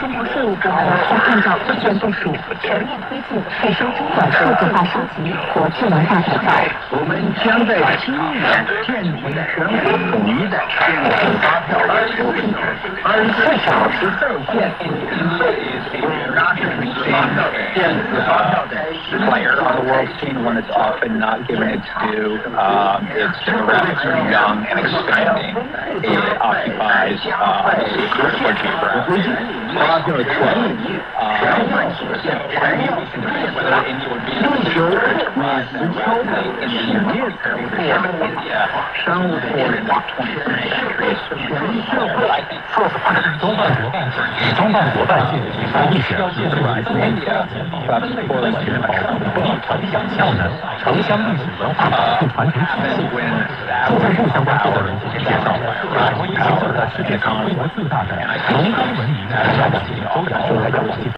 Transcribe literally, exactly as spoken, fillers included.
中国税务部门将按照意见部署，全面推进税收监管数字化升级和智能化改造。 我们将在今年建立全国统一的电子发票收凭制，二十四小时在线应对电子发票的 player on the world scene, one that's often not given its due. Um, it's relatively young and expanding. It occupies uh, a critical geographic. 发票的权益， whether India would be in the near term form of India, some report in the twenty-first century. 说是它是中办国办制，中办国办制是意识要建立一个 India, perhaps according to 保护城乡效能、城乡历史文化保护传承体系。住建部相关负责人介绍，中国已形成了世界上规模最大的农耕文明发展周摇。